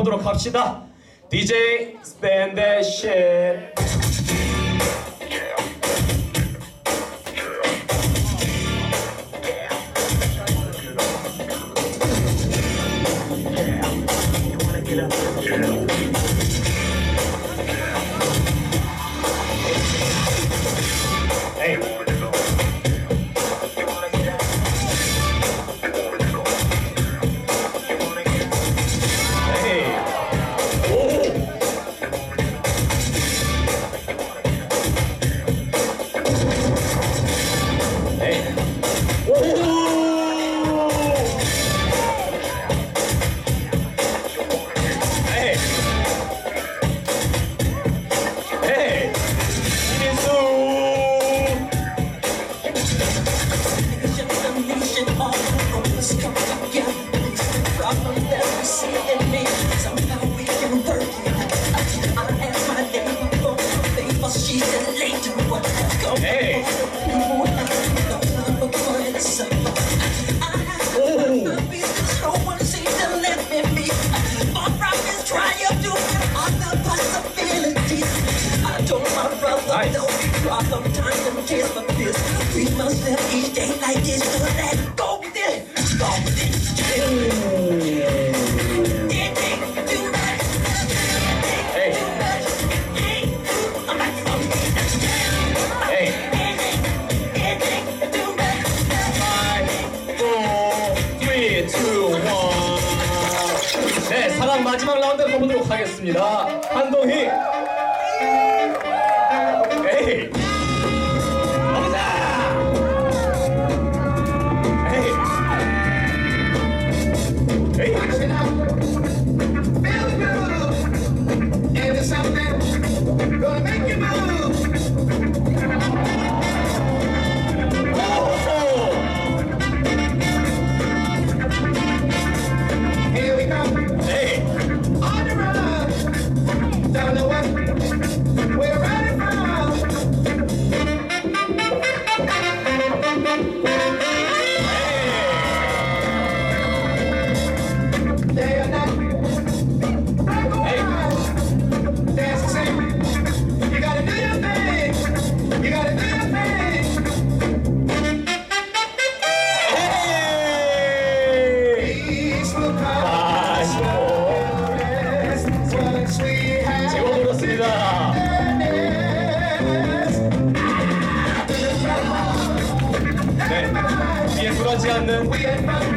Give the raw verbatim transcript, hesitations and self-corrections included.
보도록 합시다. 디제이 Spin that shit. Hey. Hey. Oh. Hey. Hey. Hey. Hey. Nice. We must live each day like this. So let's go with it. Go with it. Hey. Hey. five, four, three, two, one. 네, 사랑 마지막 라운드 가보도록 하겠습니다. 한동희. 에이. 가보자. 에이. 에이. 네, 뒤에 굴하지 않는